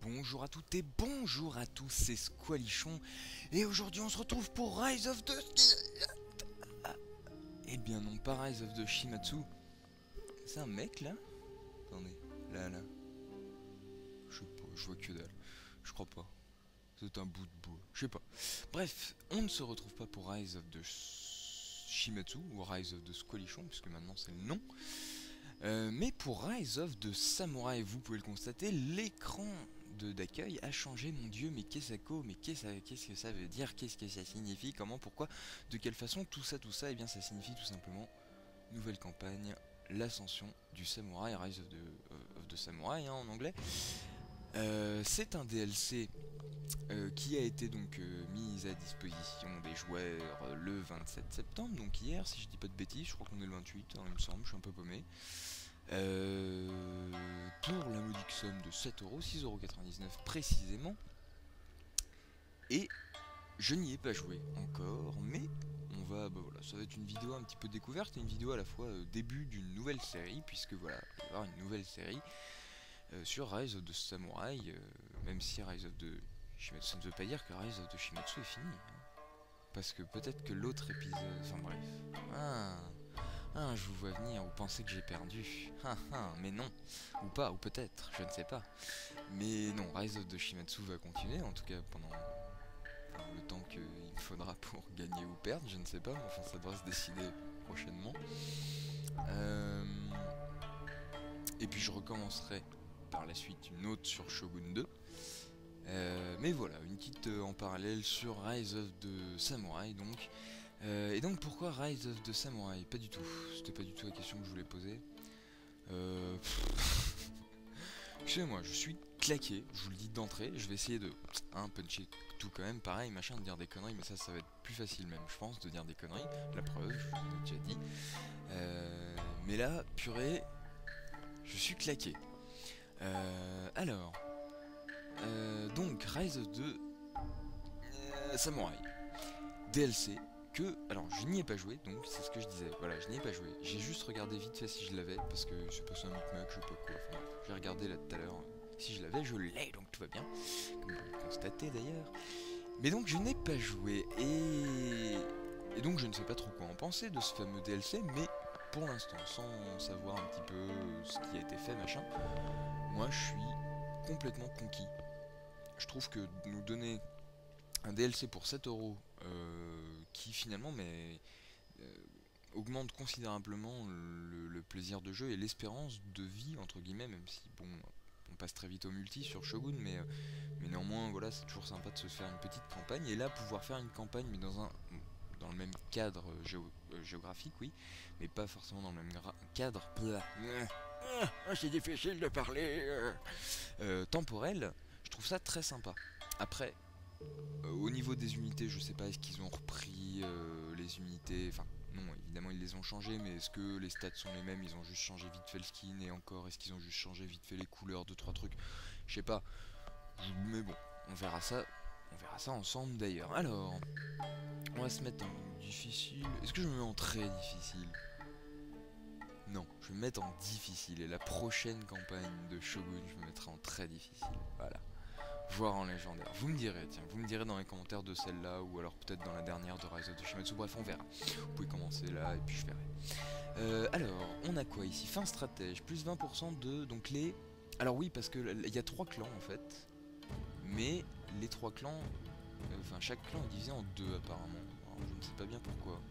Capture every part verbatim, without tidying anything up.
bonjour à toutes et bonjour à tous, c'est Squalichon. Et aujourd'hui on se retrouve pour Rise of the... Eh bien non, pas Rise of the Shimatsu. C'est un mec là? Attendez, là, là. Je sais pas, je vois que dalle. Je crois pas. C'est un bout de bois, je sais pas. Bref, on ne se retrouve pas pour Rise of the Shimatsu ou Rise of the Squalichon, puisque maintenant c'est le nom. Euh, mais pour Rise of the Samurai, vous pouvez le constater, l'écran d'accueil a changé, mon dieu, mais qu'est-ce que mais qu'est-ce qu'est-ce que ça veut dire, qu'est-ce que ça signifie, comment, pourquoi, de quelle façon, tout ça, tout ça, et eh bien ça signifie tout simplement nouvelle campagne, l'ascension du samouraï, Rise of the, of the Samurai hein, en anglais. Euh, c'est un D L C euh, qui a été donc euh, mis à disposition des joueurs euh, le vingt-sept septembre, donc hier, si je dis pas de bêtises, je crois qu'on est le vingt-huit, hein, il me semble, je suis un peu paumé. Euh, pour la modique somme de sept euros, six euros quatre-vingt-dix-neuf précisément. Et je n'y ai pas joué encore, mais on va, bah voilà, ça va être une vidéo un petit peu découverte et une vidéo à la fois euh, début d'une nouvelle série, puisque voilà, il va y avoir une nouvelle série euh, sur Rise of the Samurai, euh, même si Rise of the Shimatsu, ça ne veut pas dire que Rise of the Shimatsu est fini, hein, parce que peut-être que l'autre épisode, enfin bref, ah. Ah, je vous vois venir, vous pensez que j'ai perdu. Ah, ah, mais non. Ou pas, ou peut-être, je ne sais pas. Mais non, Rise of the Shimatsu va continuer, en tout cas pendant enfin, le temps qu'il faudra pour gagner ou perdre, je ne sais pas, mais enfin ça devrait se décider prochainement. Euh... Et puis je recommencerai par la suite une autre sur Shogun deux. Euh, mais voilà, une petite euh, en parallèle sur Rise of the Samurai donc. Euh, et donc pourquoi Rise of the Samurai? Pas du tout, c'était pas du tout la question que je voulais poser. Euh... Excusez-moi, je suis claqué, je vous le dis d'entrée, je vais essayer de hein, puncher tout quand même, pareil, machin, de dire des conneries, mais ça, ça va être plus facile même, je pense, de dire des conneries, la preuve, je vous l'ai déjà dit. Euh... Mais là, purée, je suis claqué. Euh... Alors, euh... donc, Rise of the euh, Samurai, D L C. Que, alors je n'y ai pas joué, donc c'est ce que je disais, voilà, je n'y ai pas joué, j'ai juste regardé vite fait si je l'avais, parce que c'est passé un micmac, je sais pas quoi, enfin j'ai regardé là tout à l'heure, si je l'avais, je l'ai, donc tout va bien, comme vous le constatez d'ailleurs, mais donc je n'ai pas joué, et... et donc je ne sais pas trop quoi en penser de ce fameux D L C, mais pour l'instant, sans savoir un petit peu ce qui a été fait, machin, moi je suis complètement conquis, je trouve que nous donner un D L C pour sept euros euh, qui finalement mais, euh, augmente considérablement le, le plaisir de jeu et l'espérance de vie entre guillemets, même si bon on passe très vite au multi sur Shogun, mais, euh, mais néanmoins voilà, c'est toujours sympa de se faire une petite campagne, et là pouvoir faire une campagne mais dans un dans le même cadre géo, euh, géographique, oui, mais pas forcément dans le même cadre ah, c'est difficile de parler euh, euh, temporel, je trouve ça très sympa. Après Euh, au niveau des unités, je sais pas, est-ce qu'ils ont repris euh, les unités, enfin non, évidemment ils les ont changées, mais est-ce que les stats sont les mêmes, ils ont juste changé vite fait le skin, et encore, est-ce qu'ils ont juste changé vite fait les couleurs, deux trois trucs, je sais pas, je, mais bon, on verra ça, on verra ça ensemble d'ailleurs. Alors, on va se mettre en difficile, est-ce que je me mets en très difficile? Non, je vais me mettre en difficile, et la prochaine campagne de Shogun, je me mettrai en très difficile, voilà. Voire en légendaire. Vous me direz, tiens, vous me direz dans les commentaires de celle-là, ou alors peut-être dans la dernière de Rise of the Shimatsu, bref, on verra. Vous pouvez commencer là, et puis je verrai. Euh, alors, on a quoi ici? Fin stratège, plus vingt pour cent de... Donc les... Alors oui, parce que il y a trois clans, en fait. Mais les trois clans... Enfin, euh, chaque clan est divisé en deux, apparemment. Alors, je ne sais pas bien pourquoi.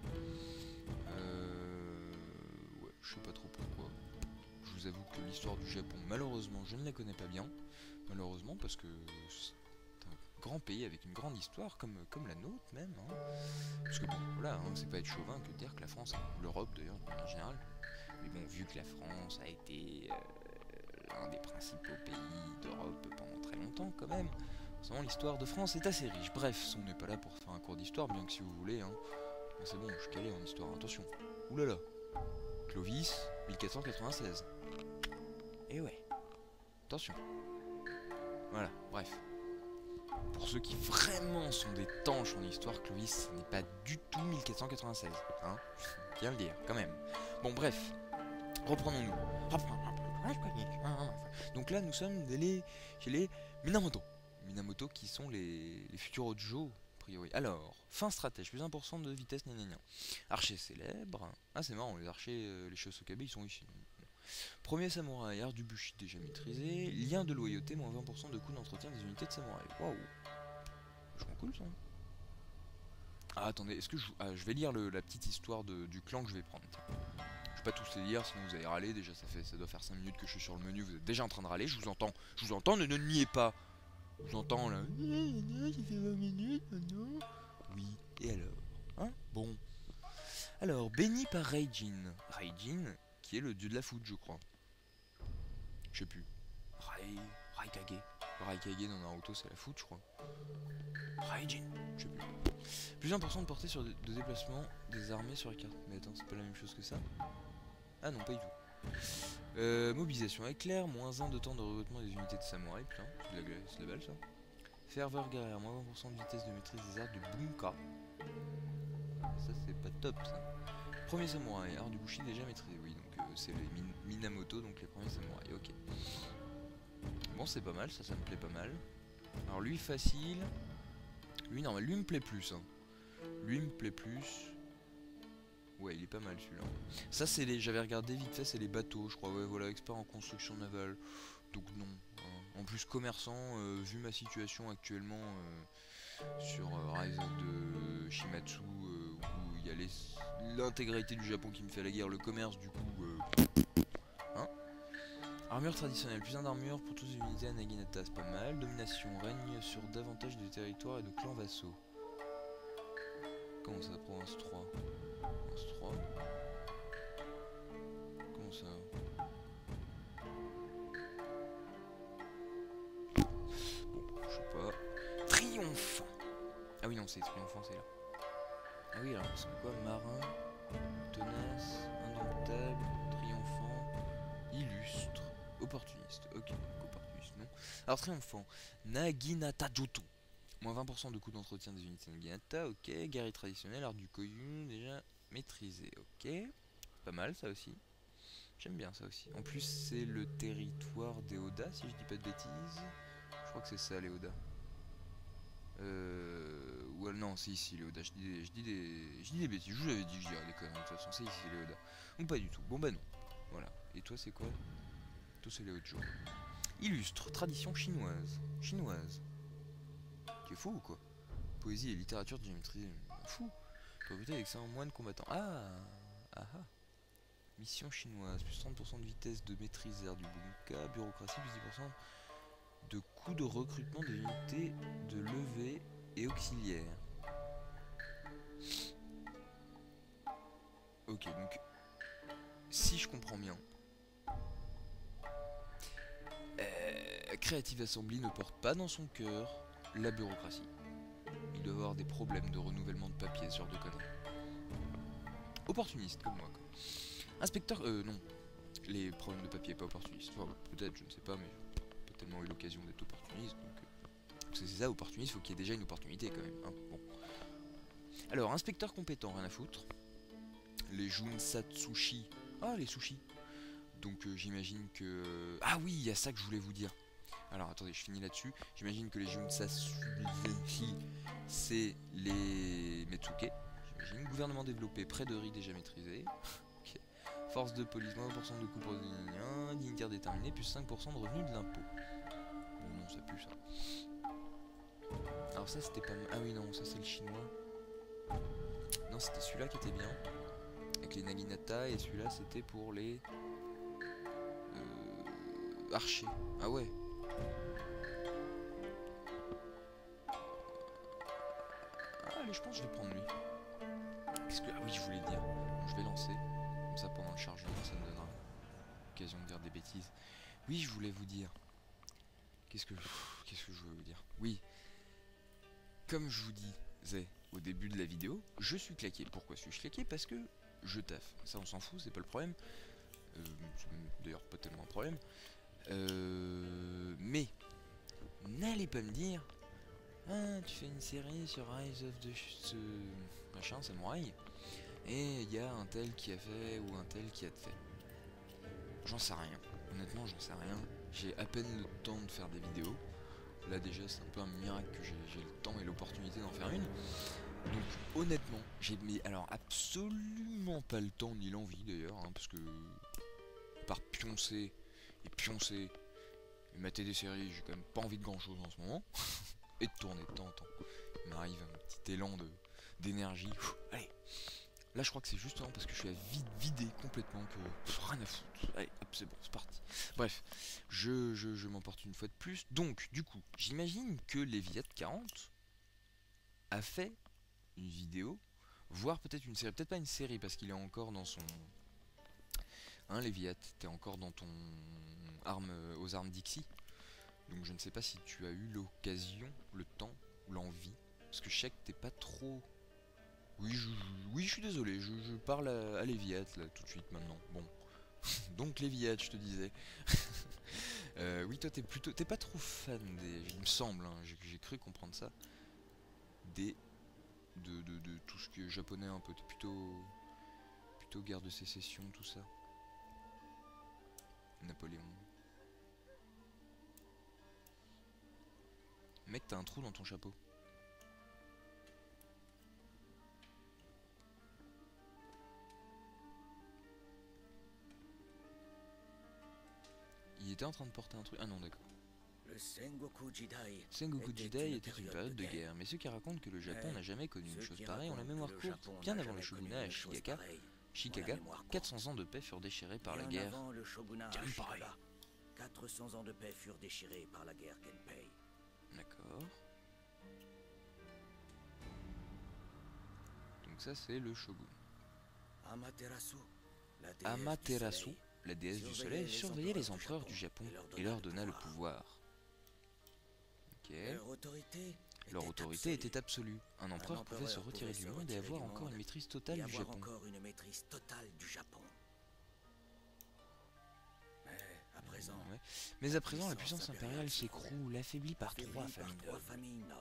Euh... Ouais, je sais pas trop pourquoi. Je vous avoue que l'histoire du Japon, malheureusement, je ne la connais pas bien. Malheureusement, parce que c'est un grand pays avec une grande histoire, comme, comme la nôtre même. Hein. Parce que bon, voilà, hein, c'est pas être chauvin que de dire que la France, ou l'Europe d'ailleurs, en général. Mais bon, vu que la France a été euh, l'un des principaux pays d'Europe pendant très longtemps, quand même, forcément l'histoire de France est assez riche. Bref, on n'est pas là pour faire un cours d'histoire, bien que si vous voulez, hein. C'est bon, je suis calé en histoire, attention. Oulala, Clovis, mille quatre cent quatre-vingt-seize. Et ouais, attention. Voilà, bref. Pour ceux qui vraiment sont des tanches en histoire, Clovis, ce n'est pas du tout mille quatre cent quatre-vingt-seize. Hein, bien le dire, quand même. Bon, bref. Reprenons-nous. Ouais, je panique. Ah, ah, enfin. Donc là, nous sommes les, chez les Minamoto. Minamoto qui sont les, les futurs Hojo, a priori. Alors, fin stratège, plus un pour cent de vitesse, gna gna gna. Archer célèbre. Ah, c'est marrant, les archers, euh, les Shosokabe, ils sont ici. Premier samouraï, art du bushi déjà maîtrisé. Lien de loyauté, moins vingt pour cent de coût d'entretien des unités de samouraï. Waouh. Vachement cool ça. Ah, attendez, est-ce que je, ah, je vais lire le, la petite histoire de, du clan que je vais prendre. Tiens. Je vais pas tous les lire, sinon vous allez râler. Déjà, ça fait, ça doit faire cinq minutes que je suis sur le menu. Vous êtes déjà en train de râler. Je vous entends. Je vous entends. Ne ne niez pas. Je vous entends là. Ça fait vingt minutes maintenant. Oui. Et alors? Hein? Bon. Alors, béni par Raijin. Raijin, qui est le dieu de la foot, je crois. Je sais plus. Rai... Raikage. Raikage dans Naruto, c'est la foot, je crois. Raijin. Je sais plus. Plus un pour cent de portée sur de, de déplacement des armées sur la carte. Mais attends, c'est pas la même chose que ça? Ah non, pas du tout. Euh, mobilisation éclair, moins un de temps de recrutement des unités de samouraï. Putain, c'est de, la, de la balle ça. Ferveur guerrière, moins vingt pour cent de vitesse de maîtrise des arts du bunka. Ça, c'est pas top ça. Premier samouraï, art du bushi déjà maîtrisé. Oui, donc euh, c'est les min Minamoto, donc les premiers samouraïs. Ok. Bon, c'est pas mal, ça, ça me plaît pas mal. Alors lui, facile. Lui, non, mais lui me plaît plus. Hein. Lui me plaît plus. Ouais, il est pas mal celui-là. Ça, c'est les. J'avais regardé vite fait, c'est les bateaux, je crois. Ouais, voilà, expert en construction navale. Donc, non. Hein. En plus, commerçant, euh, vu ma situation actuellement euh, sur euh, Rise of de Shimatsu, euh, où il y a l'intégralité du Japon qui me fait la guerre, le commerce, du coup. Euh, hein. Armure traditionnelle, plus un d'armure pour toutes les unités à Naginata, c'est pas mal. Domination, règne sur davantage de territoires et de clans vassaux. Comment ça, province trois? Province trois. Comment ça? Bon, je sais pas. Triomphant. Ah oui, non, c'est triomphant, c'est là. Ah oui, alors, c'est quoi? Marin, tenace, indomptable, triomphant, illustre, opportuniste. Ok, opportuniste, non. Alors, triomphant. Naginata Joto. Moins vingt pour cent de coût d'entretien des unités Naginata, ok. Guerrier traditionnel, art du Koyun, déjà maîtrisé, ok. Pas mal ça aussi. J'aime bien ça aussi. En plus, c'est le territoire des Oda, si je dis pas de bêtises. Je crois que c'est ça, les Oda. Euh... Ou non, c'est ici, les Oda. Je dis des, je dis des, je dis des bêtises. Je vous avais dit que je dirais des conneries. De toute façon, c'est ici, les Oda. Ou pas du tout. Bon, bah non. Voilà. Et toi, c'est quoi? Toi, c'est les Hojo. Illustre, tradition chinoise. Chinoise. Tu es fou ou quoi? Poésie et littérature, j'ai maîtrisé. Fou. Propriété avec ça en moine combattant. Ah. Ah ah. Mission chinoise, plus trente pour cent de vitesse de maîtrise air du bunka, bureaucratie, plus dix pour cent de coût de recrutement des unités de levée et auxiliaires. Ok, donc, si je comprends bien, euh, Creative Assembly ne porte pas dans son cœur la bureaucratie. Il doit avoir des problèmes de renouvellement de papier, ce genre de conneries. Opportuniste, comme moi, quoi. Inspecteur, euh, non. Les problèmes de papier, pas opportunistes. Enfin, peut-être, je ne sais pas, mais j'ai pas tellement eu l'occasion d'être opportuniste, donc... Euh, c'est ça, opportuniste, faut qu'il y ait déjà une opportunité, quand même, hein. Bon. Alors, inspecteur compétent, rien à foutre. Les Junsatsushi. Ah, les sushis. Donc, euh, j'imagine que... Ah oui, il y a ça que je voulais vous dire. Alors, attendez, je finis là-dessus. J'imagine que les Junsatsushi, c'est les Metsuke. J'imagine. Gouvernement développé, près de riz déjà maîtrisé. Force de police, moins vingt pour cent de coût pour les liens, dignitaire déterminé, plus cinq pour cent de revenus de l'impôt. Bon, non, ça pue ça. Alors, ça c'était pas mal. Ah oui, non, ça c'est le chinois. Non, c'était celui-là qui était bien. Avec les Naginata, et celui-là c'était pour les. Euh, archers. Ah ouais. Ah, allez, je pense que je vais prendre lui. Qu'est-ce que. Ah oui, je voulais dire. Bon, je vais lancer. Ça pendant le chargement, ça me donnera l'occasion de dire des bêtises. Oui, je voulais vous dire. Qu'est-ce que qu'est-ce que je voulais vous dire? Oui. Comme je vous disais au début de la vidéo, je suis claqué. Pourquoi suis-je claqué? Parce que je taffe. Ça, on s'en fout, c'est pas le problème. Euh, D'ailleurs, pas tellement un problème. Euh, mais n'allez pas me dire, ah, tu fais une série sur Rise of the ce machin, samouraï. Et il y a un tel qui a fait ou un tel qui a fait. J'en sais rien. Honnêtement, j'en sais rien. J'ai à peine le temps de faire des vidéos. Là déjà, c'est un peu un miracle que j'ai le temps et l'opportunité d'en faire une. Donc honnêtement, j'ai mis alors absolument pas le temps ni l'envie d'ailleurs, hein, parce que par pioncer et pioncer et mater des séries, j'ai quand même pas envie de grand chose en ce moment. Et de tourner de temps en temps. Il m'arrive un petit élan de d'énergie. Allez. Là je crois que c'est justement parce que je suis à vide vider complètement que pff, rien à foutre. Allez, hop, c'est bon, c'est parti. Bref, je, je, je m'emporte une fois de plus. Donc, du coup, j'imagine que Léviat quarante a fait une vidéo, voire peut-être une série, peut-être pas une série parce qu'il est encore dans son... Hein, Léviat, t'es encore dans ton arme aux armes Dixie. Donc je ne sais pas si tu as eu l'occasion, le temps ou l'envie. Parce que je sais que t'es pas trop... Oui, je, oui, je suis désolé, je, je parle à, à Léviat là tout de suite maintenant. Bon, donc Léviat, je te disais. euh, oui, toi t'es plutôt, t'es pas trop fan des, il me semble, hein, j'ai cru comprendre ça, des, de, de, de tout ce qui est japonais un peu. T'es plutôt, plutôt guerre de sécession, tout ça. Napoléon. Mec, t'as un trou dans ton chapeau. Il était en train de porter un truc. Ah non, d'accord. Le Sengoku Jidai, Sengoku Jidai était une période de guerre, mais ceux qui racontent que le Japon n'a jamais connu une chose pareille ont la mémoire courte. Bien avant le shogunat à Shigaka, Shikaga, quatre cents ans de paix furent déchirés par la guerre. Bien pareil. quatre cents ans de paix furent déchirés par la guerre Genpei. D'accord. Donc ça c'est le shogun. Amaterasu, la déesse, Amaterasu, du la déesse du soleil, surveillait les empereurs du Japon et leur donna le pouvoir. Ok. Leur autorité, leur autorité était absolue. Un empereur pouvait se retirer du monde et avoir encore une maîtrise totale du Japon. encore une maîtrise totale du Japon. Mais à présent, ouais. Mais à présent la puissance impériale s'écroule, affaiblie par trois familles nobles.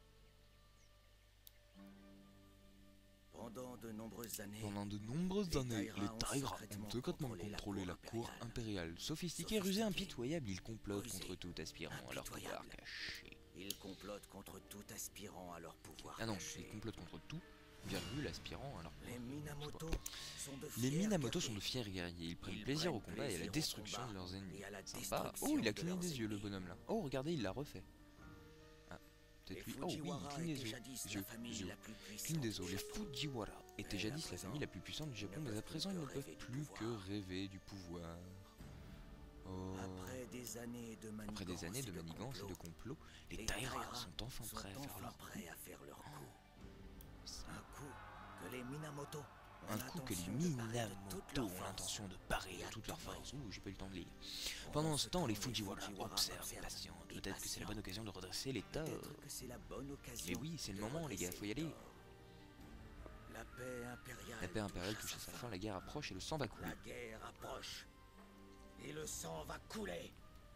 Pendant de nombreuses années, Pendant de nombreuses années, les Taira ont secrètement contrôlé la cour impériale. Sophistiqués, rusés, impitoyables, ils complotent contre tout aspirant à leur pouvoir caché. Ils complotent contre tout aspirant à leur pouvoir Ah non, caché. ils complotent contre tout, virgule, aspirant à leur pouvoir. Les Minamoto sont de Les fiers Minamoto sont guerriers. de fiers guerriers. Ils prennent Ils plaisir au prennent combat et à la plaisir au destruction combat de leurs ennemis. et à la Sympa. destruction Oh, il a de cligné leurs des yeux le ennemis. bonhomme là. Oh, regardez, il l'a refait. Ah, peut-être lui. Oh oui, il Fujiwara cligne était des yeux. jadis Des la yeux, famille des yeux. la plus puissante Cligne des du os. Les Japon. Fujiwara étaient Mais jadis à la famille présent, la plus puissante du Japon, ne mais à peuvent présent plus ils ne que peuvent rêver du plus que pouvoir. rêver du pouvoir. Oh. Après des années de Après des années de manigance manigance et de complot, complot, les les Taira Taira sont enfin sont prêts à faire enfin leur prêts à faire leur coup. coup. Un coup que les Minamoto ont Un coup que les l'intention de parer de toute Minamoto leur ont force. l'intention de parer Et de à toute leur tout force. moment. Ouh, j'ai pas eu le temps de lire. Pendant Pendant ce ce temps, temps, les les Fujiwara Fujiwara observent observent, patients. et Peut-être que c'est la patients. bonne occasion de redresser les torts. Peut-être que c'est la bonne occasion. Mais oui, c'est le de moment, les gars, redresser faut y aller. les torts. La paix impériale, La paix impériale touche touche à à sa fin, la guerre approche et le sang va couler. La guerre approche. Et le sang va couler.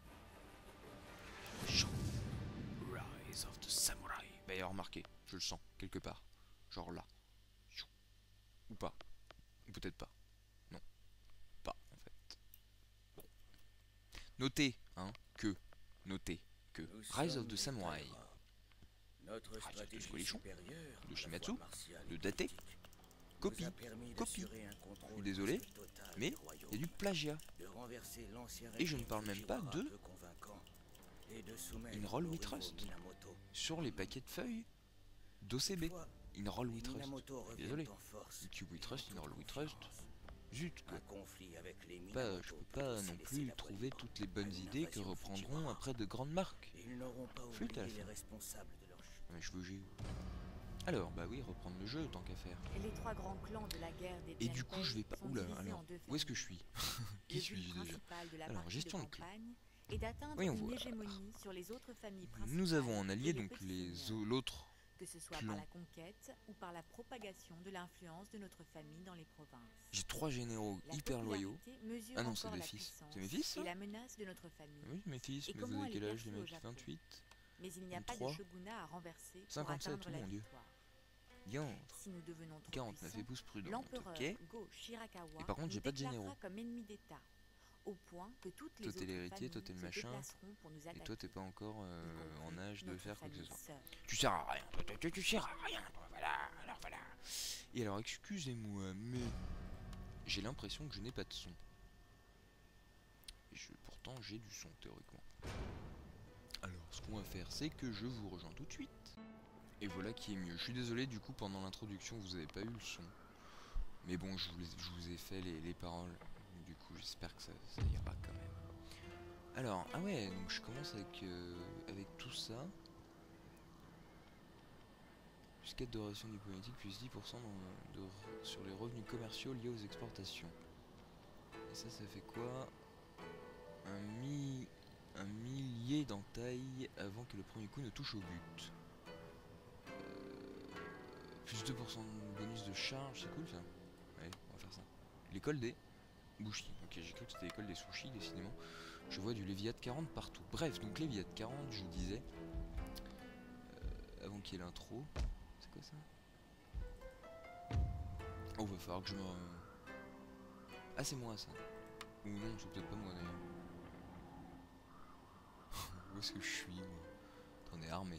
Rise of the Samurai. Bah, il a remarqué, je le sens, quelque part. Genre là. Ou pas. Ou peut-être pas. Non. Pas, en fait. Bon. Notez, hein, que. Notez que. Nous Rise of sommes the les Samurai. Taira. Notre Rise of the stratégie Coalition, supérieure, de à la Shimatsu, fois martiale de et Date, politique, copie, nous a permis copie. d'assurer un Je contrôle suis désolé, presque total mais du il royaume, y a du plagiat. de renverser l'ancien Et je ne régime parle même pas Fujiwara de peu convaincant, et de soumettre In Roll nos with rivaux Trust. Minamoto. Sur les paquets de feuilles d'O C B. Toutefois, In Roll les with Trust. Minamoto reviennent Désolé. en force Cube with et en Trust, In toute Roll with Trust. confiance. Zut, quoi. Un conflit avec les Pas, Minamoto je peux peut pas aussi non laisser plus la voie trouver libre toutes les à bonnes une idées que invasion reprendront Fujiwara. après de grandes marques. Ils n'auront pas Flûte à la oublié les fin. responsables de leur chute. Mais je veux G. Alors, bah oui, reprendre le jeu tant qu'à faire. Les trois grands clans de la guerre des Et du coup, je vais pas. sont Oula, divisés alors, en deux où est-ce que familles. je suis? Qui Le suis-je but déjà? principal de la Alors, partie gestion de de clan. campagne est d'atteindre Voyons une voir. hégémonie sur les autres familles principales. Nous avons en allié et donc petits les seigneurs, l'autre. que ce soit clan. par la conquête ou par la propagation de l'influence de notre famille dans les provinces. J'ai trois généraux La hyper loyaux. popularité mesure Ah non, c'est encore des la fils. puissance C'est mes fils, ça? et la menace de notre famille. Oui, mes fils, Et mais vous comment avez elle quel est âge les perçue au mecs? Japon? vingt-huit? Mais il n'y a pas de vingt-trois, shogunat à renverser pour cinquante-sept, atteindre oh la mon Dieu. victoire. Diantre. Si nous devenons trop quarante-neuf puissants, épouses prudentes, l'empereur ok. Go Shirakawa Et par contre, nous j'ai pas de déclarera généraux. comme ennemis d'État. au point que toutes les Toi, t'es autres l'héritier, toi, familles t'es le se machin, déplaceront pour nous et attaquer. toi, t'es pas encore y euh, en compris âge de notre faire quoi que ce famille soit. seule. Tu sers à rien, toi, toi, toi, tu sers à rien, toi, voilà, alors voilà. Et alors, excusez-moi, mais j'ai l'impression que je n'ai pas de son. Et je, pourtant, j'ai du son, théoriquement. Alors, ce qu'on va faire, c'est que je vous rejoins tout de suite. Et voilà qui est mieux. Je suis désolé, du coup, pendant l'introduction, vous n'avez pas eu le son. Mais bon, je vous, je vous ai fait les, les paroles. Du coup, j'espère que ça, ça ira quand même. Alors, ah ouais, donc je commence avec, euh, avec tout ça. Jusqu'à doration diplomatique plus dix pour cent dans, de, sur les revenus commerciaux liés aux exportations. Et ça, ça fait quoi? Un, mi, un millier d'entailles avant que le premier coup ne touche au but. Euh, plus deux pour cent de bonus de charge, c'est cool ça. Allez, on va faire ça. L'école des Bushi. Ok, j'ai cru que c'était l'école des sushis, décidément. Je vois du Léviat quarante partout. Bref, donc Léviat quarante, je vous disais, euh, avant qu'il y ait l'intro. C'est quoi ça? Oh, va falloir que je me... Ah, c'est moi ça. Ou non, c'est peut-être pas moi d'ailleurs. Où est-ce que je suis moi? On est armé.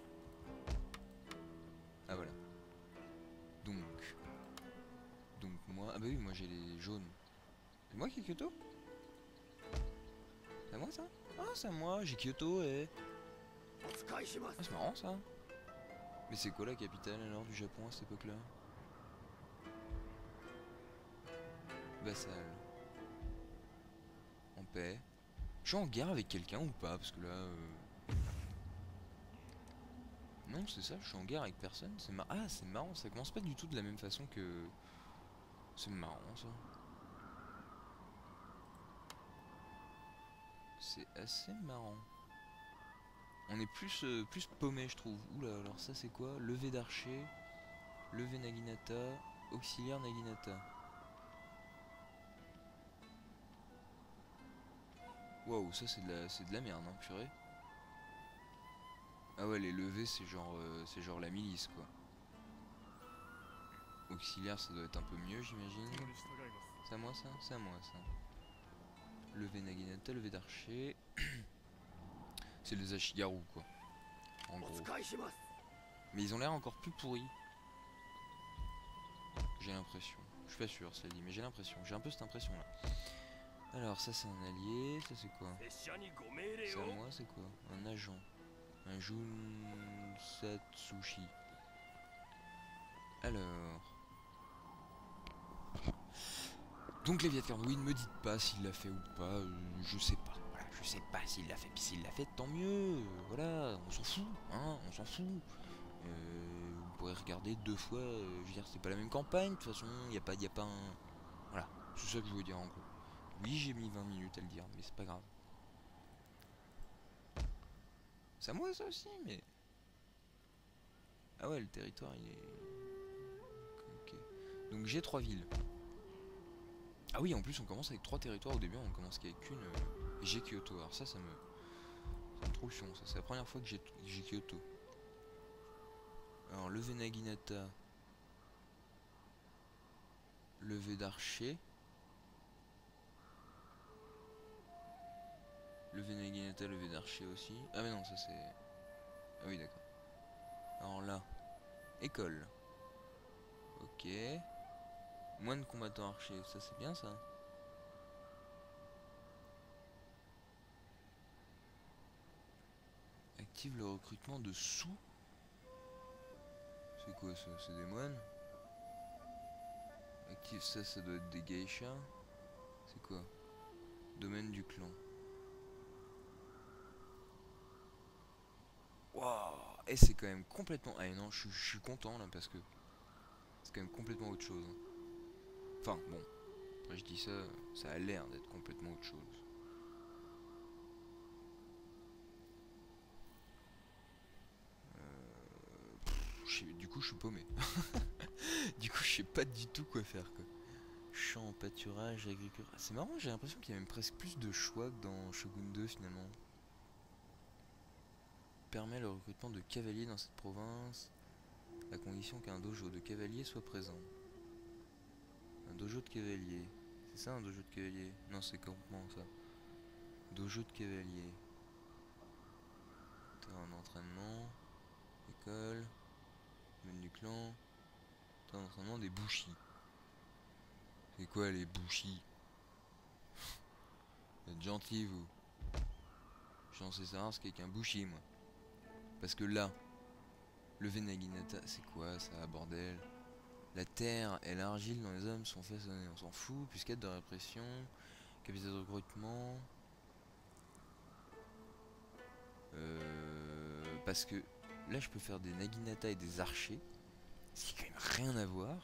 Ah voilà. Donc. Donc moi... Ah bah oui, moi j'ai les jaunes. C'est moi qui ai Kyoto? C'est à moi ça? Ah, c'est à moi, j'ai Kyoto et... Ah, c'est marrant ça. Mais c'est quoi la capitale alors du Japon à cette époque-là? Vassal. En paix. Je suis en guerre avec quelqu'un ou pas? Parce que là... Euh... Non, c'est ça, je suis en guerre avec personne. C'est mar... Ah, c'est marrant, ça commence pas du tout de la même façon que... C'est marrant ça. C'est assez marrant. On est plus, euh, plus paumé, je trouve. Oula, alors ça c'est quoi? Levé d'archer, levé Naginata, auxiliaire Naginata. Waouh, ça c'est de la, c'est de la merde, hein, purée. Ah ouais, les levées c'est genre, euh, c'est genre la milice quoi. Auxiliaire ça doit être un peu mieux, j'imagine. C'est à moi ça? C'est à moi ça. Levé Naginata, levé d'archer. C'est les Ashigaru quoi. En gros. Mais ils ont l'air encore plus pourris. J'ai l'impression. Je suis pas sûr, ça dit, mais j'ai l'impression. J'ai un peu cette impression là. Alors, ça c'est un allié. Ça c'est quoi? C'est à moi, c'est quoi? Un agent. Un Junsatsushi. Alors. Donc les Vietcong, oui, ne me dites pas s'il l'a fait ou pas. Euh, je sais pas. Voilà, je sais pas s'il l'a fait. Puis s'il l'a fait, tant mieux. Voilà, on s'en fout, hein, on s'en fout. Euh, vous pourrez regarder deux fois, euh, je veux dire, c'est pas la même campagne, de toute façon, il n'y a pas, y a pas un... Voilà, c'est ça que je voulais dire en gros. Oui, j'ai mis vingt minutes à le dire, mais c'est pas grave. C'est à moi ça aussi, mais... Ah ouais, le territoire, il est... Ok. Donc j'ai trois villes. Ah oui, en plus, on commence avec trois territoires au début, on commence qu'avec une... Euh... Et j'ai Kyoto, alors ça, ça me... Ça me trouve chiant, ça, c'est la première fois que j'ai Kyoto. Alors, levé Naginata... Levé d'archer. Levé Naginata, levé d'archer aussi. Ah mais non, ça c'est... Ah oui, d'accord. Alors là, école. Ok. Moins de combattants archers, ça c'est bien ça. Active le recrutement de sous. C'est quoi ça? C'est des moines? Active ça, ça doit être des geishas. C'est quoi? Domaine du clan. Waouh. Et c'est quand même complètement... Ah non, je suis content là parce que... C'est quand même complètement autre chose. Enfin, bon. Après je dis ça, ça a l'air d'être complètement autre chose. Du coup je suis paumé. Du coup je sais pas du tout quoi faire quoi. Champ, pâturage, agriculture. Ah, c'est marrant, j'ai l'impression qu'il y a même presque plus de choix que dans Shogun deux finalement. Permet le recrutement de cavaliers dans cette province à condition qu'un dojo de cavaliers soit présent. Un dojo de cavaliers. C'est ça un dojo de cavalier? Non, c'est campement ça. Dojo de cavalier. Terrain d'entraînement. École. Menu du clan. Terrain d'entraînement des bouchis. C'est quoi les bouchis? Vous êtes gentil vous. Je suis censé savoir ce qu'est qu'un bushi moi. Parce que là, le Venaginata, c'est quoi ça, bordel? La terre et l'argile dont les hommes sont façonnés, on s'en fout. Plus quête de répression, capacité de recrutement. Euh, parce que là je peux faire des Naginata et des archers. Ce qui n'a quand même rien à voir.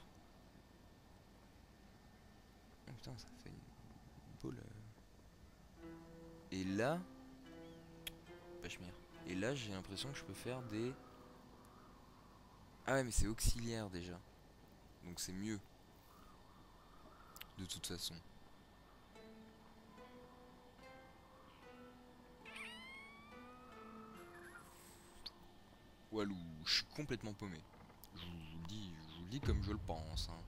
Oh putain, ça fait une boule. Et là, Pachemire. Et là, j'ai l'impression que je peux faire des. Ah ouais, mais c'est auxiliaire déjà. Donc c'est mieux. De toute façon. Walou, je suis complètement paumé. Je vous le dis, je vous le dis comme je le pense. Hein.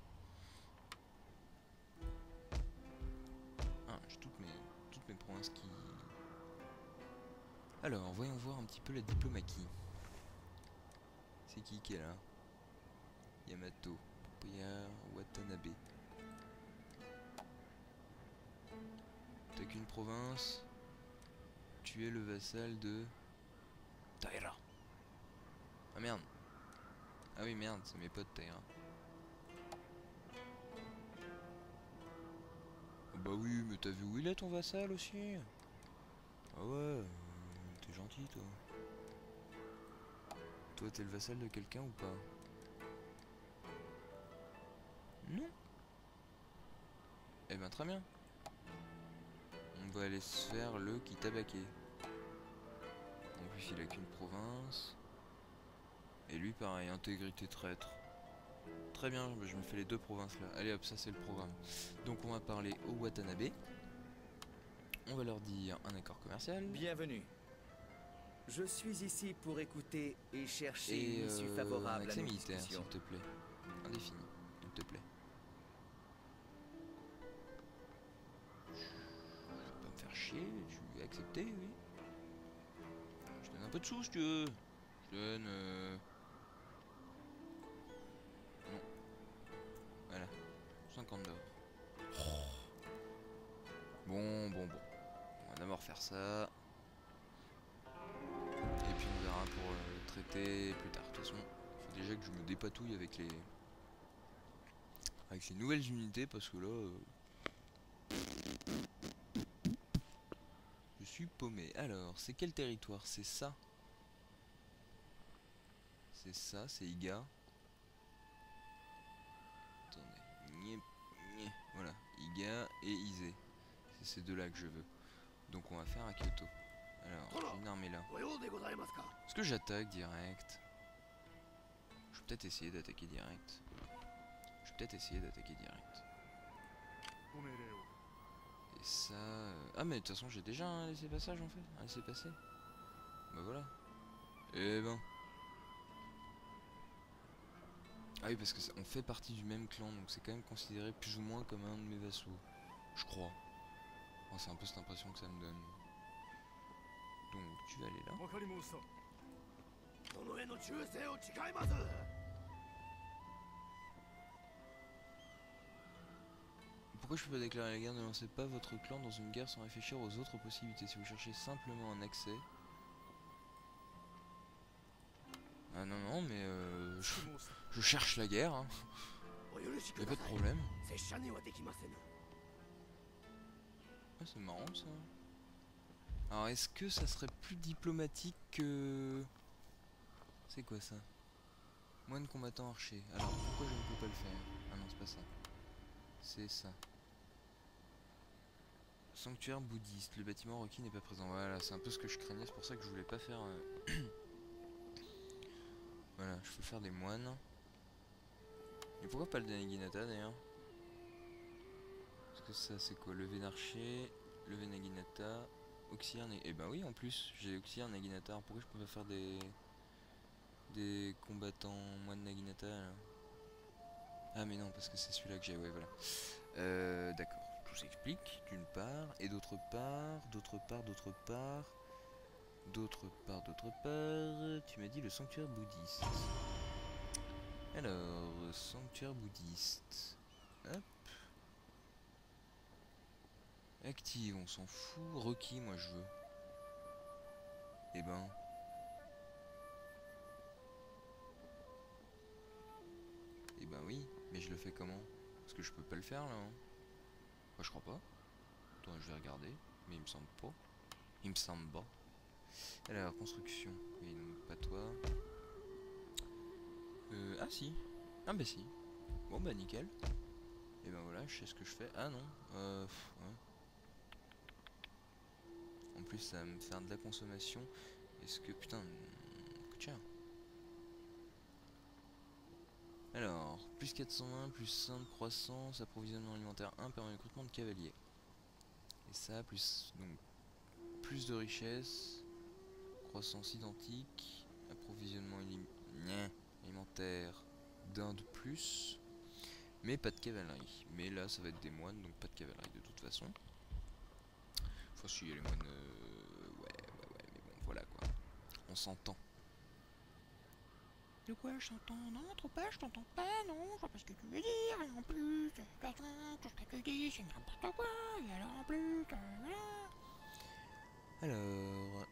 Ah, j'ai toutes mes, toutes mes provinces qui. Alors, voyons voir un petit peu la diplomatie. C'est qui qui est là? Yamato, Popoya, Watanabe. T'as qu'une province. Tu es le vassal de Taira. Ah merde. Ah oui merde, c'est mes potes Taira. Ah bah oui, mais t'as vu où il est ton vassal aussi? Ah ouais, euh, t'es gentil toi. Toi t'es le vassal de quelqu'un ou pas? Non. Eh ben très bien. On va aller se faire le qui tabaqué. En plus il a qu'une province. Et lui pareil, intégrité traître. Très bien, je me fais les deux provinces là. Allez hop, ça c'est le programme. Donc on va parler au Watanabe. On va leur dire un accord commercial. Bienvenue. Je suis ici pour écouter et chercher Et une issue euh, un favorable à accès nos militaire s'il discussions. te plaît. Indéfini, s'il te plaît. Je vais pas me faire chier, je vais accepter, oui. Je te donne un peu de sous si tu veux. Je te donne... Euh... Non. Voilà. cinquante d'or. Bon, bon, bon. On va d'abord faire ça. Et puis on verra pour euh, le traiter plus tard. De toute façon, il faut déjà que je me dépatouille avec les... Avec les nouvelles unités parce que là... Euh... Je suis paumé. Alors, c'est quel territoire? C'est ça. C'est ça, c'est Iga. Attendez. Nye, nye. Voilà, Iga et Ise. C'est ces deux-là que je veux. Donc on va faire à Kyoto. Alors, j'ai une armée là. Est-ce que j'attaque direct? Je vais peut-être essayer d'attaquer direct. Je vais peut-être essayer d'attaquer direct. Et ça... euh, Ah mais de toute façon j'ai déjà un laissez-passage en fait. Un laissez-passer. Bah voilà. Eh ben... Ah oui parce que ça- on fait partie du même clan donc c'est quand même considéré plus ou moins comme un de mes vassaux. Je crois. Enfin, c'est un peu cette impression que ça me donne. Donc tu vas aller là. Pourquoi je peux pas déclarer la guerre? Ne lancez pas votre clan dans une guerre sans réfléchir aux autres possibilités. Si vous cherchez simplement un accès... Ah non non mais euh, je, je cherche la guerre hein. Y'a pas de problème. Ah c'est marrant ça. Alors est-ce que ça serait plus diplomatique que... C'est quoi ça? Moine combattant archer. Alors pourquoi je ne peux pas le faire? Ah non c'est pas ça. C'est ça. Sanctuaire bouddhiste. Le bâtiment requis n'est pas présent. Voilà, c'est un peu ce que je craignais. C'est pour ça que je voulais pas faire... Euh... Voilà, je peux faire des moines. Et pourquoi pas le Naginata d'ailleurs? Parce que ça c'est quoi? Levé d'archer, levé Naginata, auxiliaire Naginata. Eh ben oui en plus, j'ai auxiliaire Naginata. Alors pourquoi je peux pas faire des... Des combattants moines Naginata là? Ah mais non, parce que c'est celui-là que j'ai, ouais voilà. Euh, d'accord. tout s'explique, d'une part, et d'autre part, d'autre part, d'autre part, d'autre part, d'autre part, tu m'as dit le sanctuaire bouddhiste. Alors, sanctuaire bouddhiste. Hop. Active, on s'en fout. Requis, moi je veux. Eh ben. Eh ben oui, mais je le fais comment? Parce que je peux pas le faire là. Hein. Enfin, je crois pas. Attends, je vais regarder. Mais il me semble pas. Il me semble pas. Alors, construction. Oui, donc pas toi. Euh, ah si. Ah bah si. Bon bah nickel. Et ben voilà, je sais ce que je fais. Ah non. Euh, pff, ouais. En plus, ça va me faire de la consommation. Est-ce que putain, coûte cher. Alors, plus quatre cent un, plus cinq de croissance, approvisionnement alimentaire un, permet le recrutement de cavaliers. Et ça, plus donc plus de richesse, croissance identique, approvisionnement alimentaire d'un de plus, mais pas de cavalerie. Mais là, ça va être des moines, donc pas de cavalerie de toute façon. Enfin, si, il y a les moines. Euh, ouais, ouais, ouais, mais bon, voilà quoi. On s'entend. De quoi je t'entends? Non, trop pas, je t'entends pas, non, je vois pas ce que tu veux dire, et en plus, de toute façon, tout ce que tu dis, c'est n'importe quoi, et alors en plus, euh, voilà. Alors.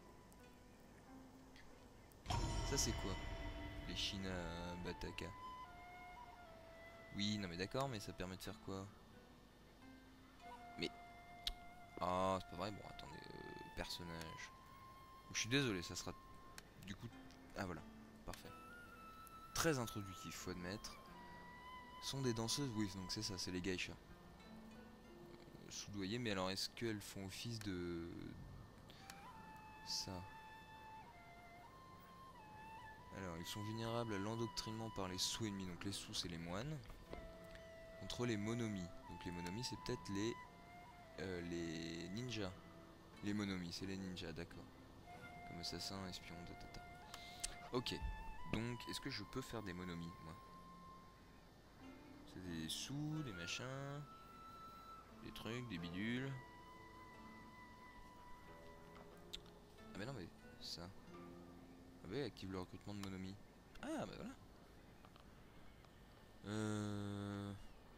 Ça, c'est quoi? Les Shina Bataka. Oui, non, mais d'accord, mais ça permet de faire quoi? Mais. Ah, c'est pas vrai, bon, attendez, euh, personnage. Je suis désolé, ça sera. Du coup. Ah, voilà, parfait. Très introductif, faut admettre. Sont des danseuses, oui, donc c'est ça, c'est les geishas. Euh, soudoyées, mais alors est-ce qu'elles font office de. Ça. Alors, ils sont vulnérables à l'endoctrinement par les sous ennemis, donc les sous c'est les moines. Contre les monomis, donc les monomis c'est peut-être les. Euh, les ninjas. Les monomis, c'est les ninjas, d'accord. Comme assassin, espion, tatata. Ok, donc est-ce que je peux faire des monomis, moi? C'est des sous, des machins, des trucs, des bidules. Ah bah non mais ça. Ah bah active le recrutement de monomis. Ah bah voilà. Euh...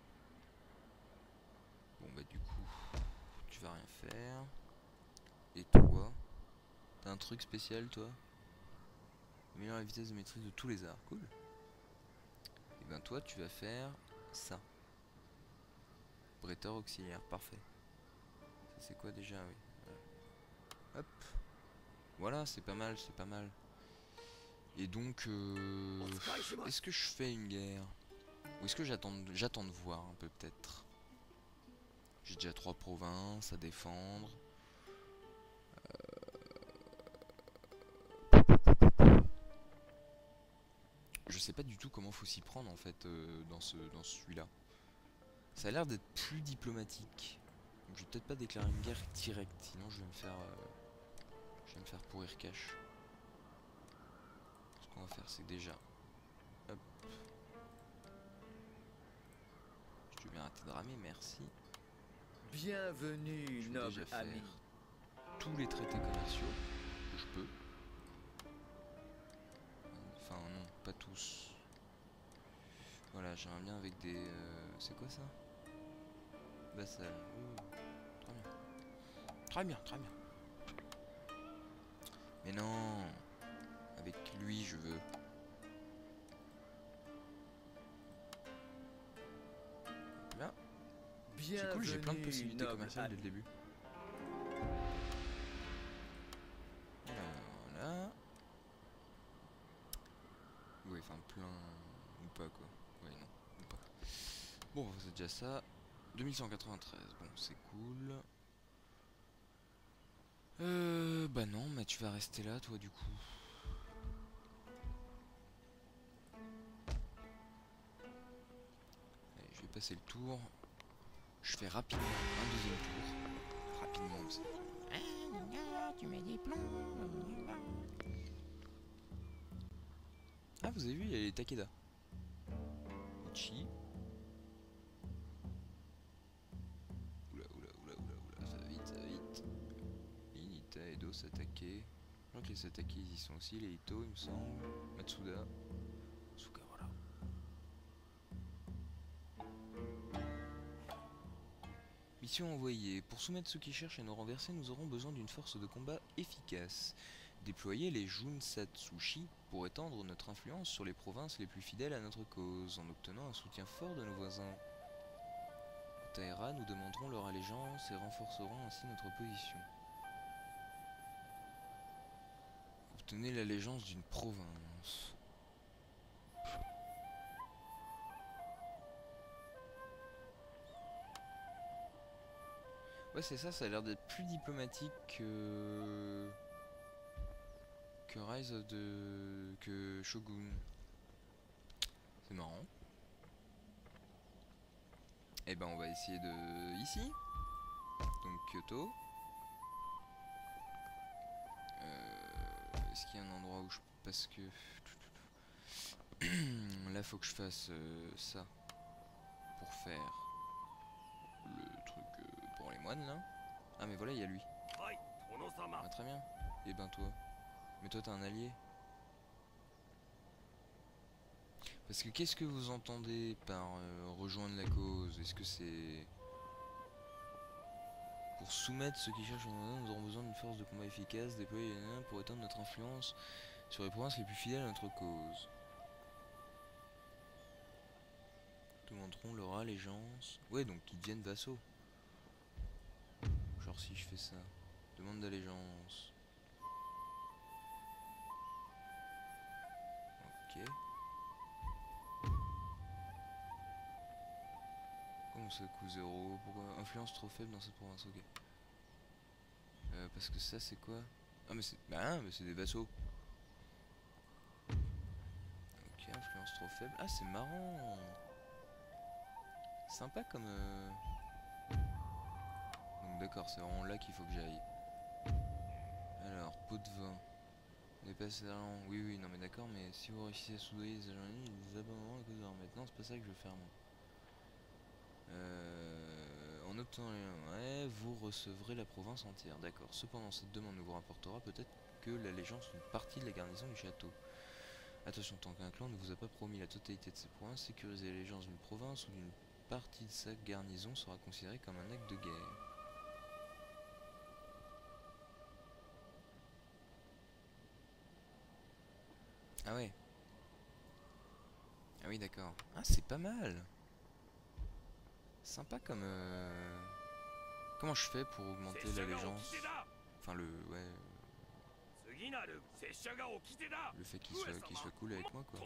Bon bah du coup, tu vas rien faire. Et toi? T'as un truc spécial toi? Améliore la vitesse de maîtrise de tous les arts, cool. Et ben toi tu vas faire ça. Bretteur auxiliaire, parfait. Ça c'est quoi déjà? Oui. Voilà. Hop. Voilà, c'est pas mal, c'est pas mal. Et donc, euh, est-ce que je fais une guerre? Ou est-ce que j'attends j'attends de voir un peu peut-être? J'ai déjà trois provinces à défendre. Euh... Je sais pas du tout comment faut s'y prendre en fait euh, dans ce dans celui-là. Ça a l'air d'être plus diplomatique. Donc je vais peut-être pas déclarer une guerre directe, sinon je vais me faire euh, je vais me faire pourrir cash. Ce qu'on va faire c'est déjà hop. Je vais arrêter de ramer, merci. Bienvenue, Je vais noble déjà faire ami. tous les traités commerciaux que je peux. Enfin non, pas tous. Voilà, j'aimerais bien avec des... Euh, c'est quoi ça? Vassal. Ouh, très bien. Très bien, très bien. Mais non, avec lui je veux. Là, c'est cool, j'ai plein de possibilités commerciales dès le début. Alors là... Oui, enfin plein... Ou pas quoi. Ouais, non, ou pas. Bon, c'est déjà ça. deux mille cent quatre-vingt-treize, bon, c'est cool. Euh... Bah non, mais tu vas rester là, toi, du coup. Allez, je vais passer le tour. Je fais rapidement un deuxième tour. Rapidement aussi. Ah, tu mets des plombs. Ah, vous avez vu, il y a les Takeda. Ichi. Satake. Je crois que les Satake ils y sont aussi, les Ito il me semble. Matsuda. Suka, voilà. Mission envoyée. Pour soumettre ceux qui cherchent à nous renverser, nous aurons besoin d'une force de combat efficace. Déployer les Junsatsushi pour étendre notre influence sur les provinces les plus fidèles à notre cause, en obtenant un soutien fort de nos voisins. À Taira, nous demanderons leur allégeance et renforcerons ainsi notre position. Obtenez l'allégeance d'une province. Ouais, c'est ça, ça a l'air d'être plus diplomatique que... que Rise of the... que Shogun. C'est marrant. Et ben on va essayer de... ici. Donc Kyoto. Euh... Est-ce qu'il y a un endroit où je... parce que... là faut que je fasse euh, ça. Pour faire... le truc euh, pour les moines là. Ah mais voilà il y a lui. Ah, très bien. Et ben toi. Mais toi t'as un allié. Parce que qu'est-ce que vous entendez par euh, rejoindre la cause? Est-ce que c'est... pour soumettre ceux qui cherchent, nous aurons besoin d'une force de combat efficace, déployée pour étendre notre influence sur les provinces les plus fidèles à notre cause. Demanderont leur allégeance. Ouais donc qu'ils deviennent vassaux. Genre si je fais ça. Demande d'allégeance. Ok. Comment ça coûte zéro? Pourquoi? Influence trop faible dans cette province, ok. Euh, parce que ça c'est quoi? Ah mais c'est... bah mais c'est des vassaux. Ok, influence trop faible. Ah c'est marrant. Sympa comme... Euh... Donc d'accord, c'est vraiment là qu'il faut que j'aille. Alors, pot de vin. Dépasse l'argent. Oui, oui, non mais d'accord, mais si vous réussissez à soudoyer les agents ennemis, ils abandonneront à cause de leur maintenant, c'est pas ça que je veux faire moi. Euh, en obtenant les... ouais, vous recevrez la province entière, d'accord. Cependant, cette demande ne vous rapportera peut-être que l'allégeance d'une partie de la garnison du château. Attention, tant qu'un clan ne vous a pas promis la totalité de ses provinces, sécuriser l'allégeance d'une province ou d'une partie de sa garnison sera considéré comme un acte de guerre. Ah ouais. Ah oui d'accord. Ah c'est pas mal. Sympa comme... Euh... Comment je fais pour augmenter l'allégeance? Enfin le... ouais... Le fait qu'il soit, qu'il soit cool avec moi quoi.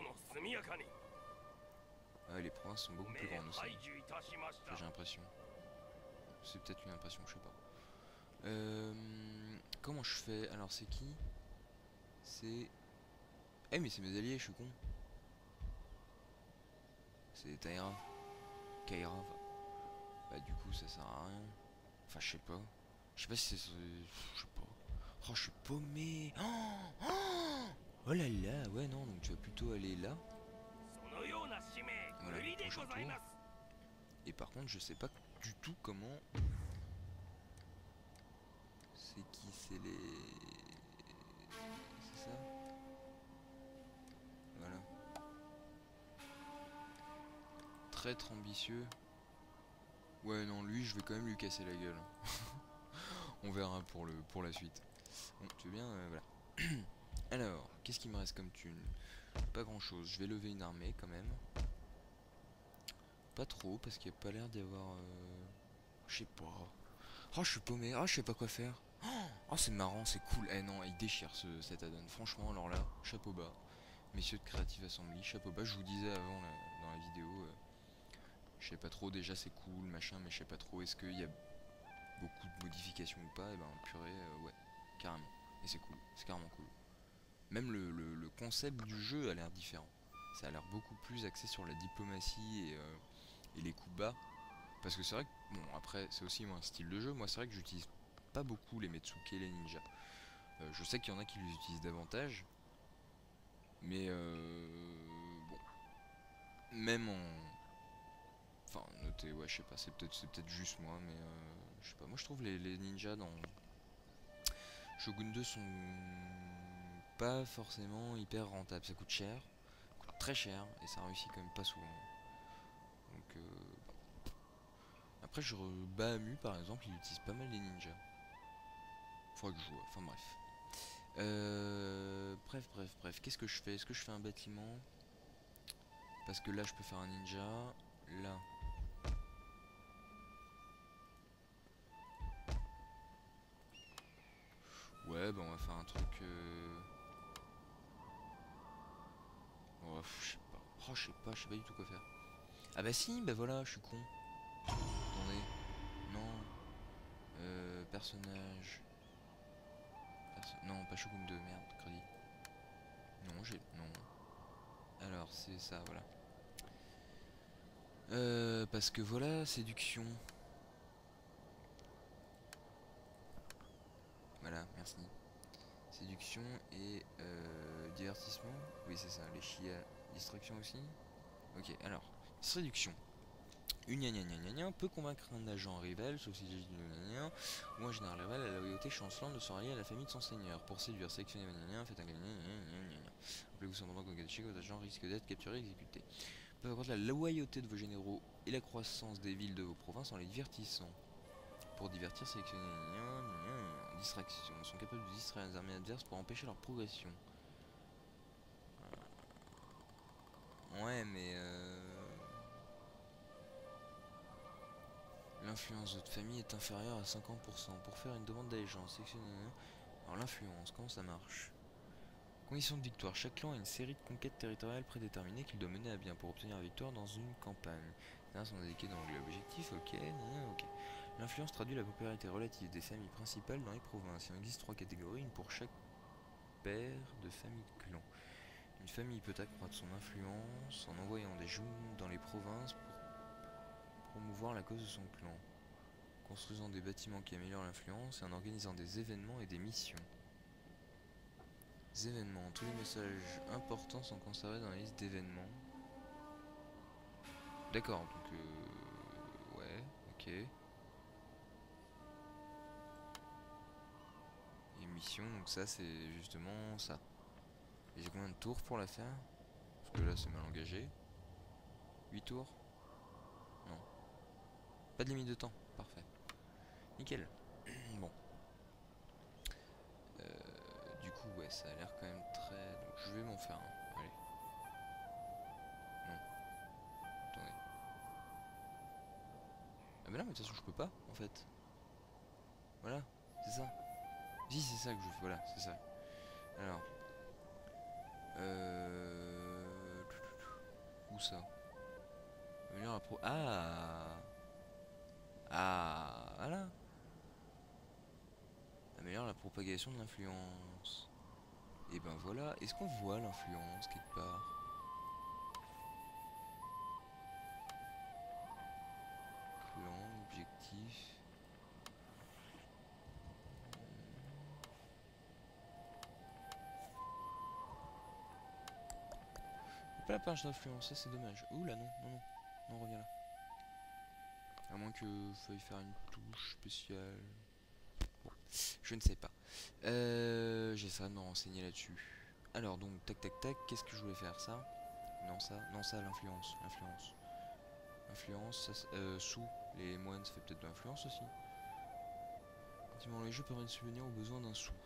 Ah ouais, les provinces sont beaucoup plus grandes aussi. Enfin, j'ai l'impression. C'est peut-être une impression, je sais pas. Euh... Comment je fais? Alors c'est qui? C'est... Eh mais c'est mes alliés, je suis con. C'est Taira. Kaira. Bah du coup ça sert à rien. Enfin je sais pas. Je sais pas si c'est... Je sais pas. Oh je suis paumé. Oh, oh, oh là là. Ouais non donc tu vas plutôt aller là. Voilà, prochain tour. Et par contre je sais pas du tout comment... C'est qui? C'est les... C'est ça? Voilà. Traître ambitieux. Ouais non lui je vais quand même lui casser la gueule. On verra pour, le, pour la suite. Bon tu veux bien euh, voilà. Alors qu'est-ce qu'il me reste comme thune? Pas grand chose. Je vais lever une armée quand même. Pas trop parce qu'il n'y a pas l'air d'y avoir euh... je sais pas. Oh je suis paumé. Oh je sais pas quoi faire. Oh c'est marrant, c'est cool. Eh non il déchire ce, cet add-on. Franchement alors là, chapeau bas. Messieurs de Creative Assembly, chapeau bas. Je vous disais avant là, dans la vidéo euh, je sais pas trop, déjà c'est cool, machin, mais je sais pas trop, est-ce qu'il y a beaucoup de modifications ou pas? Et ben purée, euh, ouais, carrément. Et c'est cool, c'est carrément cool. Même le, le, le concept du jeu a l'air différent. Ça a l'air beaucoup plus axé sur la diplomatie et, euh, et les coups bas. Parce que c'est vrai que, bon après c'est aussi un style de jeu, moi c'est vrai que j'utilise pas beaucoup les Metsuke, les ninjas. Euh, je sais qu'il y en a qui les utilisent davantage. Mais euh, bon, même en... Enfin, notez, ouais, je sais pas, c'est peut-être c'est peut-être juste moi, mais euh, je sais pas, moi je trouve les, les ninjas dans... Shogun deux sont pas forcément hyper rentables. Ça coûte cher, ça coûte très cher, et ça réussit quand même pas souvent. Donc euh... après je re... Bahamut par exemple, il utilise pas mal les ninjas. Faudrait que je joue, enfin bref. Euh... Bref, bref, bref, qu'est-ce que je fais? Est-ce que je fais un bâtiment? Parce que là je peux faire un ninja, là. Ouais, bah on va faire un truc... Euh... Oh, je sais pas. Oh, je sais pas, je sais pas du tout quoi faire. Ah bah si, bah voilà, je suis con. Attendez. Non. Euh, personnage. Perso non, pas Shogun deux, merde, crédit. Non, j'ai... Non. Alors, c'est ça, voilà. Euh, parce que voilà, séduction. Voilà, merci. Séduction et euh, divertissement. Oui, c'est ça, les chia. Distraction aussi. Ok, alors, séduction. Une gna gna gna gna gna peut convaincre un agent rival, sauf si j'ai dit gna gna, ou un général rival à la loyauté chancelante de se rallier à la famille de son seigneur. Pour séduire, sélectionner gna gna, faites un gna gna gna gna gna. Rappelez-vous cependant qu'au cas d'échec, vos agents risquent d'être capturés et exécutés. Peuvent accroître la loyauté de vos généraux et la croissance des villes de vos provinces en les divertissant. Pour divertir, sélectionner gna gna gna gna. Distraction. Ils sont capables de distraire les armées adverses pour empêcher leur progression. Ouais, mais euh... l'influence de votre famille est inférieure à cinquante pour cent. Pour faire une demande d'allégeance, sélectionnez. Alors l'influence, comment ça marche? Condition de victoire. Chaque clan a une série de conquêtes territoriales prédéterminées qu'il doit mener à bien pour obtenir la victoire dans une campagne. Les sont indiqués dans l'objectif, ok, ok. L'influence traduit la popularité relative des familles principales dans les provinces. Il existe trois catégories, une pour chaque paire de familles de clans. Une famille peut accroître son influence en envoyant des joues dans les provinces pour promouvoir la cause de son clan, construisant des bâtiments qui améliorent l'influence et en organisant des événements et des missions. Des événements. Tous les messages importants sont conservés dans la liste d'événements. D'accord, donc euh... ouais, ok. Et mission, donc ça c'est justement ça. Et j'ai combien de tours pour la faire? Parce que là c'est mal engagé. huit tours? Non. Pas de limite de temps, parfait. Nickel. Bon. Euh, du coup, ouais, ça a l'air quand même très... Donc je vais m'en faire un. Allez. Non. Attendez. Ah mais non, mais de toute façon je peux pas, en fait. Voilà, c'est ça. Si, c'est ça que je fais, voilà, c'est ça. Alors. Euh... Où ça? Améliore la pro... Ah. Ah, voilà. Améliore la propagation de l'influence. Et ben voilà, est-ce qu'on voit l'influence quelque part? Clan, objectif. Pas la page d'influence, ça c'est dommage. Ouh là non, non, non, non, reviens là. À moins que faille faire une touche spéciale. Bon, je ne sais pas. Euh, J'essaierai de me renseigner là-dessus. Alors donc, tac tac tac, qu'est-ce que je voulais faire? Ça? Non ça, non ça, l'influence, l'influence. Influence, ça, euh, sous les moines, ça fait peut-être de l'influence aussi. Effectivement, les jeux permettent de subvenir aux besoins d'un sou.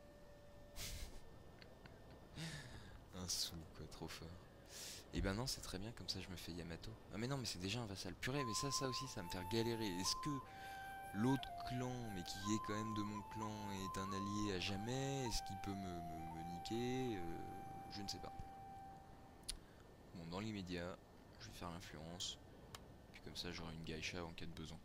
Un sou, quoi, trop fort. Et ben non, c'est très bien, comme ça je me fais Yamato. Ah mais non, mais c'est déjà un vassal. Purée, mais ça, ça aussi, ça va me faire galérer. Est-ce que l'autre clan, mais qui est quand même de mon clan, est un allié à jamais? Est-ce qu'il peut me, me, me niquer? euh, Je ne sais pas. Bon, dans l'immédiat, je vais faire l'influence. Puis comme ça, j'aurai une gaïcha en cas de besoin.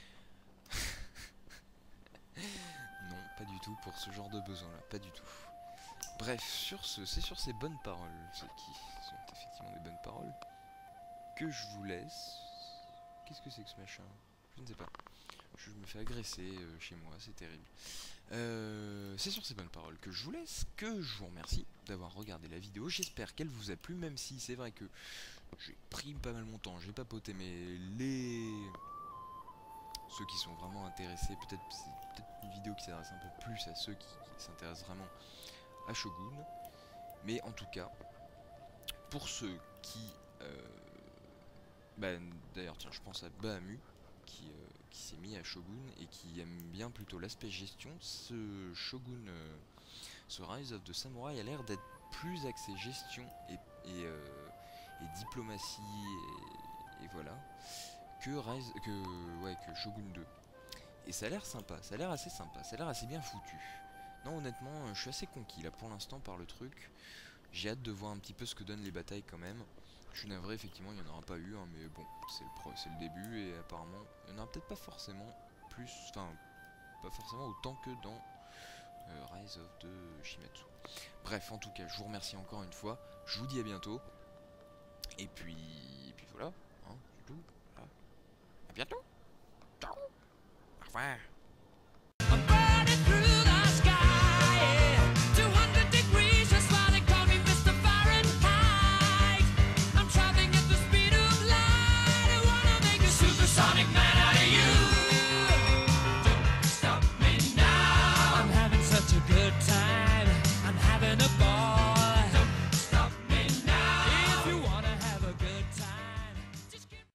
Non, pas du tout pour ce genre de besoin-là, pas du tout. Bref, sur ce, c'est sur ces bonnes paroles, ce qui sont effectivement des bonnes paroles, que je vous laisse. Qu'est-ce que c'est que ce machin? Je ne sais pas. Je me fais agresser euh, chez moi, c'est terrible. Euh, c'est sur ces bonnes paroles que je vous laisse, que je vous remercie d'avoir regardé la vidéo. J'espère qu'elle vous a plu, même si c'est vrai que j'ai pris pas mal mon temps, j'ai papoté, mais les... ceux qui sont vraiment intéressés, peut-être peut-être une vidéo qui s'adresse un peu plus à ceux qui, qui s'intéressent vraiment à Shogun. Mais en tout cas, pour ceux qui... Euh, bah, d'ailleurs, tiens, je pense à Bahamu, qui, euh, qui s'est mis à Shogun et qui aime bien plutôt l'aspect gestion. Ce Shogun, euh, ce Rise of the Samurai a l'air d'être plus axé gestion et, et, euh, et diplomatie et, et voilà que Rise, que ouais que Shogun deux. Et ça a l'air sympa, ça a l'air assez sympa, ça a l'air assez bien foutu. Non, honnêtement, je suis assez conquis là pour l'instant par le truc. J'ai hâte de voir un petit peu ce que donnent les batailles quand même. Je suis navré, effectivement, il n'y en aura pas eu, hein, mais bon, c'est le, pro, c'est le début et apparemment, il n'y en aura peut-être pas forcément plus, enfin, pas forcément autant que dans euh, Rise of the Shimetsu. Bref, en tout cas, je vous remercie encore une fois. Je vous dis à bientôt. Et puis, et puis voilà, hein, c'est tout. Voilà. À bientôt. Ciao. Au revoir.